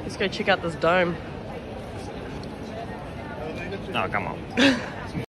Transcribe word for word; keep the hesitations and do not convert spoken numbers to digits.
Let's go check out this dome. Oh, come on.